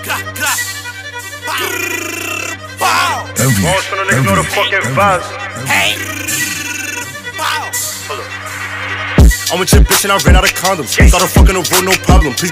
Vamos to the niggas know the fucking vibes. Hey. Hold up. I'm with your bitch and I ran out of condoms. Started fucking a road, no problem. Please